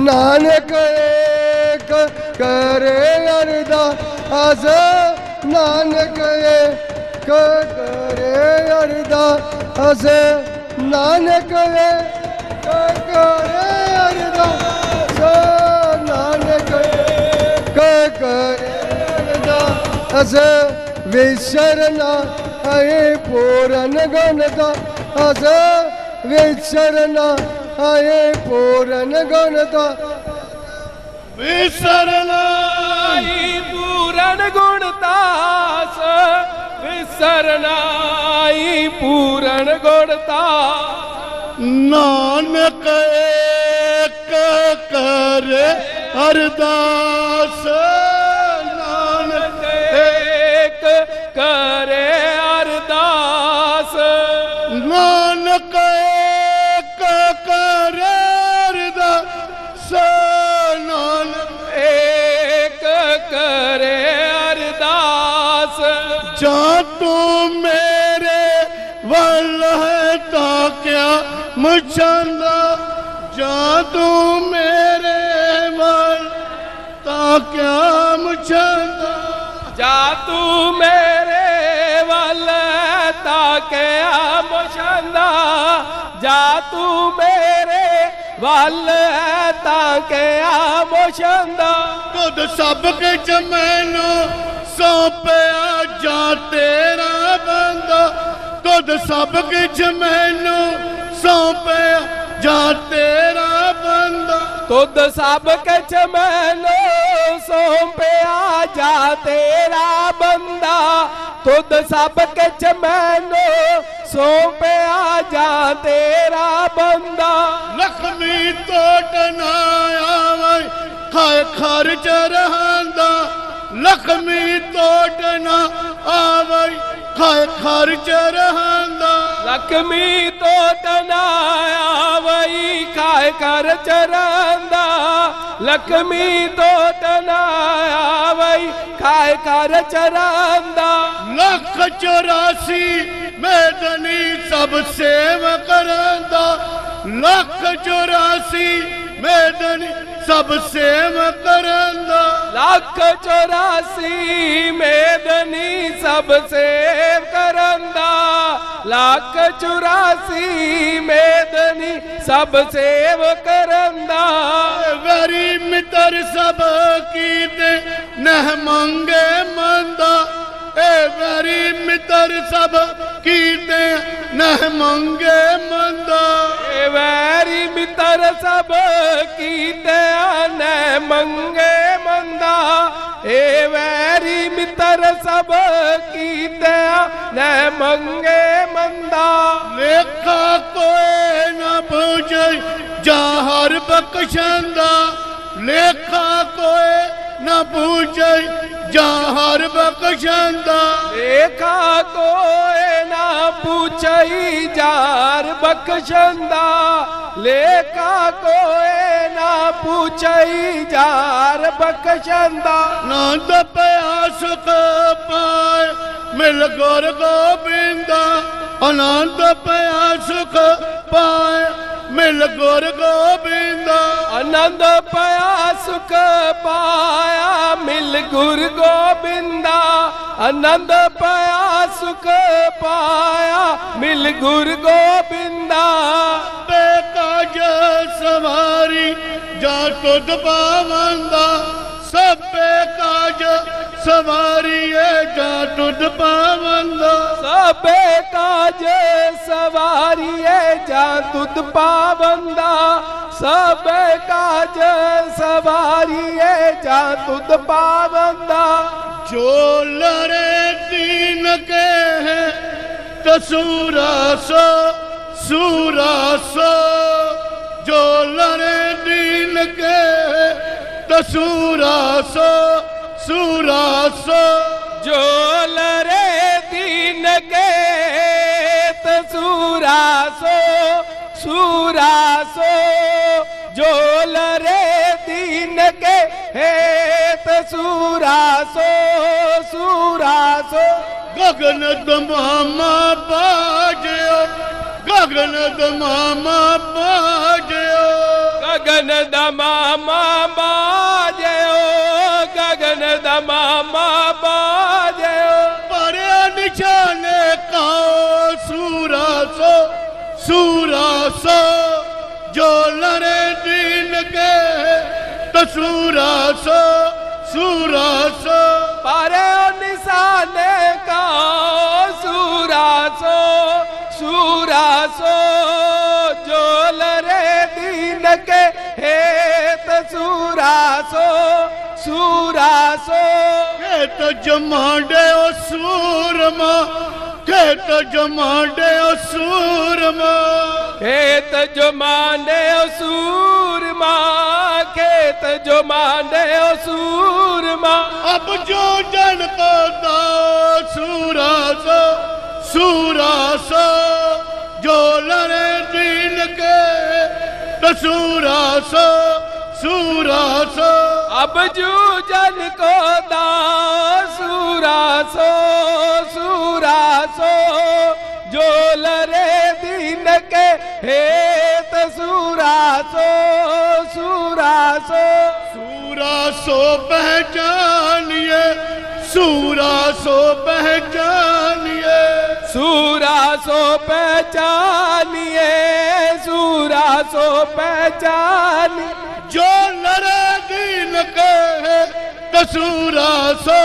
नानक एक करे अरदास नानक एक करे अरदास नानक एक करे अरदास नानक एक करे अरदास विसरना है पूरन गणता अस विसरना है पूरन गणता विसरना ही पूरन गुणतास विसरना ही पूरन गुणतास नानक एक करे अरदास नानक एक करे अरदास नानक एक करे अरदास नानक एक करे अरदास जा तू मेरे वल है ता क्या मुझंदा जा तू मेरे वल ता क्या मुझंदा जा तू मेरे वल ता क्या मुझंदा जा तू मेरे वल ता क्या मुझंदा खुद सब कुछ मैनू सौंपया जा तेरा बंदा खुद सब कुछ मैनू सौंपया जा तेरा बंदा खुद सब कुछ मैनू सौंपया जा तेरा बंदा खुद सब कुछ मैनू सौंपया जा तेरा बंदा लक्ष्मी तोड़ना आवे खाए खर्च रहंदा लक्ष्मी तोड़ना आवे खाए खर्च रहंदा लक्ष्मी तोड़ना आवे खाए खर्च रहंदा लक्ष्मी तोड़ना आवे खाए खर्च रहंदा 184 मेदनी सब सेव करंदा 184 मेदनी सब सेव करंदा 184 मेदनी सब सेव करंदा 184 मेदनी सब सेव करंदा वरी मित्र सब कीते नह मंगे मंदा ए वरी मित्र सब कीते नह मंगे मंदा ए वरी मित्र सब कीते नह मंगे मंदा ए वरी मित्र सब कीते नह मंगे मंदा लेखा कोई न पूछे जाहर बख्शंदा लेखा कोई न पूछे जाहर बख्शंदा लेखा कोई न पूछे जार बख्शंदा लेखा कोई न पूछे जार बख्शंदा नंद पया सुख पाए मिल गुर गोबिंदा आनंद पया सुख पाए मिल गुर गोबिंदा आनंद पया सुख पाया मिल गुर गोबिंदा आनंद पया सुख पाया मिल गुर गोबिंदा बेकाज सवारी जा तुद पावंदा सब काज सवारी जा तुद पावंदा सब काज सवारी जा तुद पावंदा सब काज सवारी जा तुद पावंदा जो लड़े दीन के है तो सूरा सो जो लड़े दीन के है तो सूरा सो जो लड़े दीन के तो सूरा सो जो लड़े दीन के है तो सूरा सो गगन दमामा बाजो गगन दमामा बाजो गगन दमामा बाजयो गगन दमामा बाजयो पर निशाने का सूरासो जो लड़े दीन के तो सूरासो पर निशाने का सूरासो जो लड़े दीन के हेत सूरासो के तो जमांडे ओ सूरमा के तो जमांडे ओ सूरमा खेत जो मांडे सूरमा खेत जो मांडे सूरमा अब जो जन को दा सूरासो जो लड़े दीन के तो सूरासो अब जो जन को दा सूरासो जो लड़े दीन के हेत सूरासो पहचानिए सूरासो पहचानिए जो लड़े दीन के तो सूरासो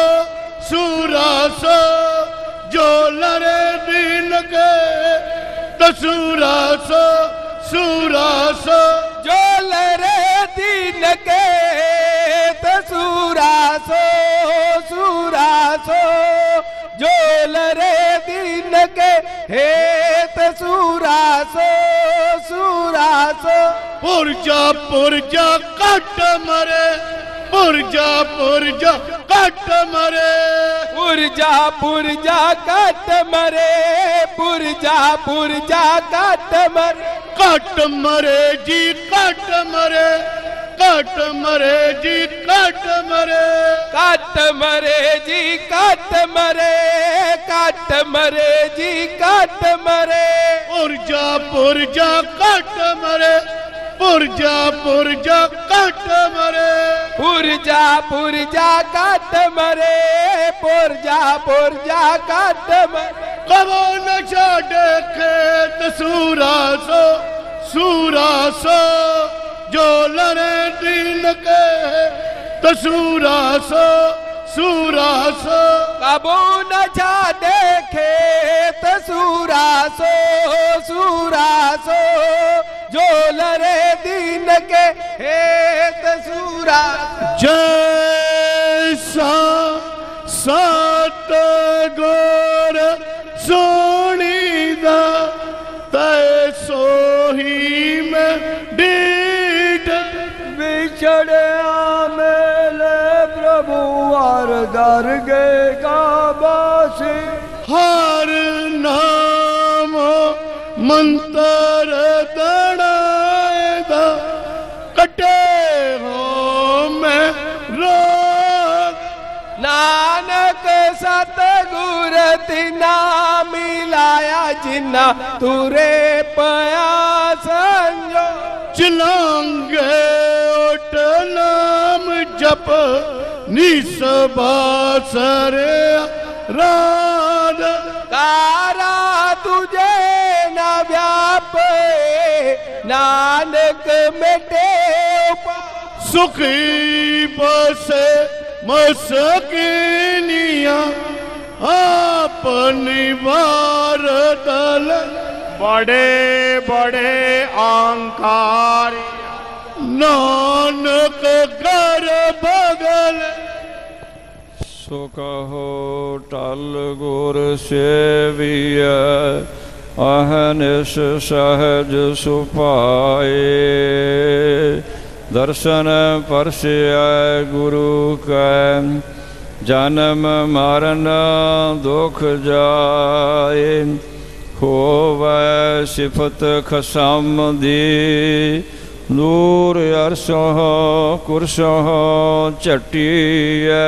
जो लड़े दीन के तो सूरासो जो लड़े दीन के तो सूरासो जो लड़े दीन के हेत सूरासो पुरजा कट मरे पुरजा कट मरे पुरजा कट मरे कट मरे जी कट मरे कट मरे जी कट मरे कट मरे जी कट मरे कट मरे जी कट मरे पुरजा कट मरे पुरजा कट मरे पुरजा कट मरे पुरजा कट मरे कबो न छाड़े खेत सूरासो जो लड़े दीन के तो सूरासो कबो न छाड़े खेत सूरासो जो लड़े दीन के हेत सूरासो जैसा सतगुर सोनीदा तैसो ही में डीठ बिछड़े मेले प्रभु और दरगे का बासी हर नाम मंत्र दड़ाएगा कटे हो मैं रोग नानक सतगुर तिना मिलाया जिन्ना तुरे पया संजो चलांगे ओट नाम जप निसबासरे राध तारा तुझे न व्यापे नानक मिटे सुखी बसे मसकिनिया अपनी बार दल बड़े बड़े अहंकार नानक घर बगल सो कहो टल गुर सेविय अहनिश सहज सुपाए दर्शन परस्य गुरु कै जन्म मरण दुख जाए होवै सिफत खसम दी नूर अरसों कुरसों चटिया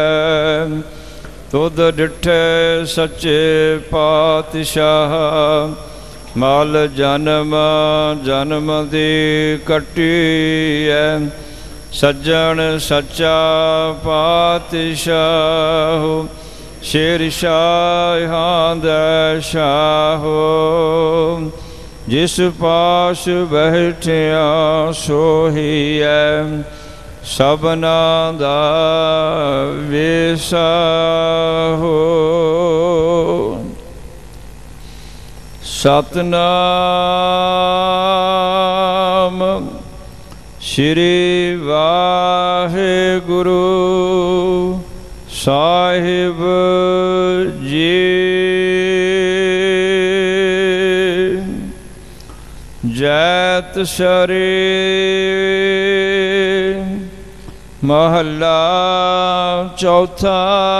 तुद डिठे सच्चे पातशाह ਮਲ ਜਨਮ ਜਨਮ ਦੀ ਕੱਟੀਐ, ਸੱਜਣ ਸੱਚਾ ਪਾਤਸ਼ਾਹ, ਸ਼ੇਰ ਸ਼ਾਹਾਂ ਦਾ ਸ਼ਾਹ, ਜਿਸ ਪਾਸ ਬੈਠਿਆ ਸੋਹੀਐ, ਸਭਨਾ ਦਾ ਵੇਸਾਹੋ। ਸਤਨਾਮ ਸ਼੍ਰੀ ਵਾਹਿਗੁਰੂ ਸਾਹਿਬ ਜੀ। ਜੈਤ ਸਰੀ ਮਹੱਲਾ ਚੌਥਾ।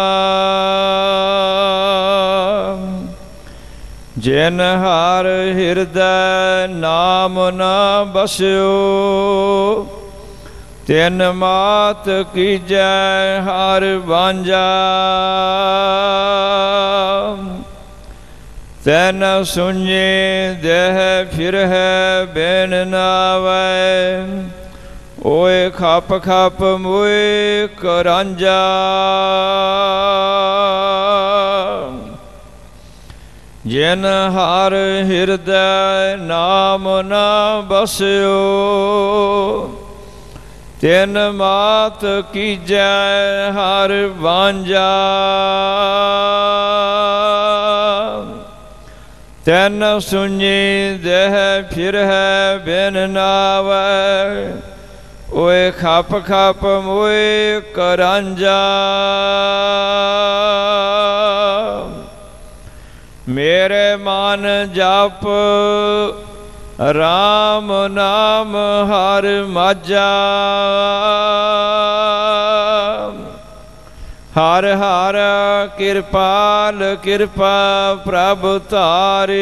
ਜਿਨ ਹਰ ਹਿਰਦੈ ਨਾਮ ਨ ਬਸਿਓ, ਤਿਨ ਮਾਤ ਕੀਜੈ ਹਰ ਵਾਂਝਾ। ਤੈਨ ਸੁਣੇ ਦੇਹ ਫਿਰਹਿ ਬਿਨ ਨਾਵੈ, ਓਏ ਖਪ ਖਪ ਮੋਏ ਕਰਾਂਝਾ। ਜਿਨ ਹਰ ਹਿਰਦੈ ਨਾਮ ਨ ਬਸਿਓ, ਤਿਨ ਮਾਤ ਕੀਜੈ ਹਰ ਵਾਂਝਾ। ਤੈਨ ਸੁਣੀ ਦੇਹ ਫਿਰਹਿ ਬਿਨ ਨਾਵੈ, ਓਏ ਖਪ ਖਪ ਮੋਏ ਕਰਾਂਝਾ। ਮੇਰੇ ਮਨ ਜਪ ਰਾਮ ਨਾਮ ਹਰ ਮਾਝਾ। ਹਰ ਹਰ ਕਿਰਪਾਲ ਕਿਰਪਾ ਪ੍ਰਭ ਧਾਰੇ,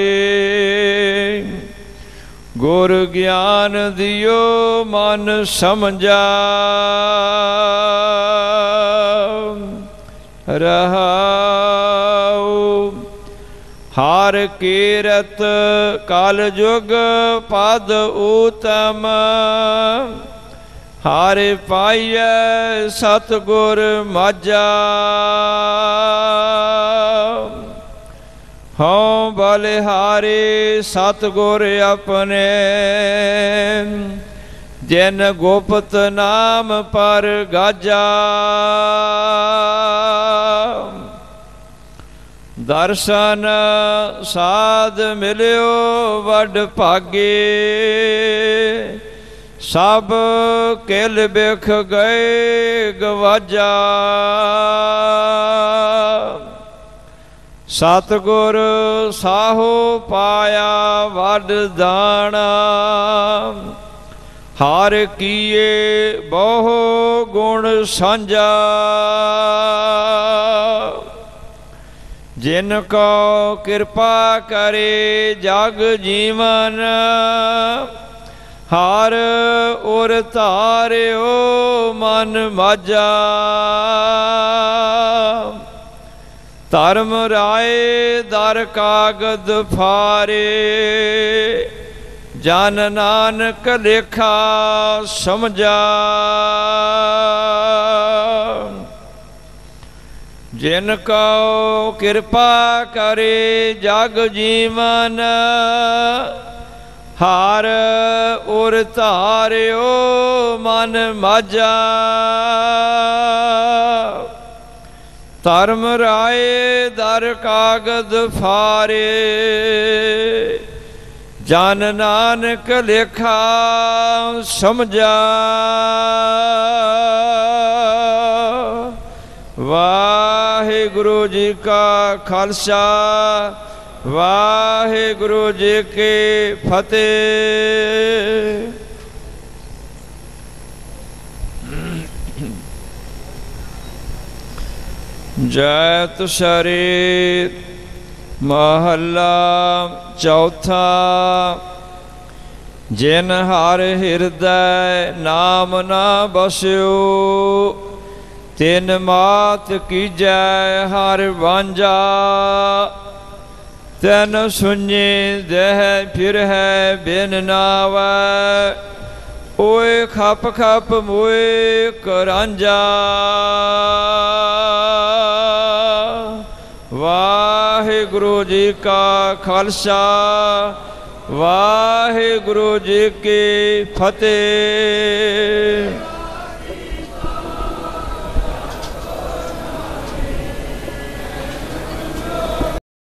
ਗੁਰ ਗਿਆਨ ਦਿਓ ਮਨ ਸਮਝਾ। ਰਹਾਉ ਹਰ ਕੀਰਤ ਕਲ ਜੁਗ ਪਦ ਊਤਮ, ਹਰ ਪਾਈਐ ਸਤਿਗੁਰ ਮਾਝਾ। ਹਉ ਬਲਿਹਾਰੀ ਸਤਿਗੁਰ ਆਪਣੇ, ਜਿਨ ਗੁਪਤ ਨਾਮ ਪਰ ਗਾਜਾ। ਦਰਸ਼ਨ ਸਾਧ ਮਿਲਿਓ ਵਡ ਭਾਗੇ, ਸਭ ਕਿਲ ਬਿਖ ਗਏ ਗਵਾਜਾ। ਸਤਿਗੁਰ ਸਾਹੋ ਪਾਇਆ ਵਡ ਦਾਣਾ, ਹਰ ਕੀਏ ਬਹੁ ਗੁਣ ਸਾਂਝਾ। ਜਿਨ ਕੋ ਕਿਰਪਾ ਕਰੇ ਜਗ ਜੀਵਨ, ਹਰ ਉਰ ਧਾਰਿਓ ਮਨ ਮਾਝਾ। ਧਰਮ ਰਾਏ ਦਰ ਕਾਗਦ ਫਾਰੇ, ਜਨ ਨਾਨਕ ਲੇਖਾ ਸਮਝਾ। ਜਿਨ ਕੋ ਕਿਰਪਾ ਕਰੇ ਜਗ ਜੀਵਨ, ਹਰ ਉਰ ਧਾਰਿਓ ਮਨ ਮਾਝਾ। ਧਰਮ ਰਾਏ ਦਰ ਕਾਗਦ ਫਾਰੇ, ਜਨ ਨਾਨਕ ਲੇਖਾ ਸਮਝਾ। ਵਾਹਿਗੁਰੂ ਜੀ ਕਾ ਖਾਲਸਾ, ਵਾਹਿਗੁਰੂ ਜੀ ਕੀ ਫਤਿਹ। ਜੈਤ ਸਰੀ ਮਹੱਲਾ ਚੌਥਾ। ਜਿਨ ਹਰ ਹਿਰਦੈ ਨਾਮ ਨ ਬਸਿਓ, ਤਿਨ ਮਾਤ ਕੀਜੈ ਹਰ ਵਾਂਝਾ। तैन सुने दह फिर है बिन नावै ओए खप खप मोए करांजा वाहिगुरु जी का खालसा वाहिगुरु जी की फतेह।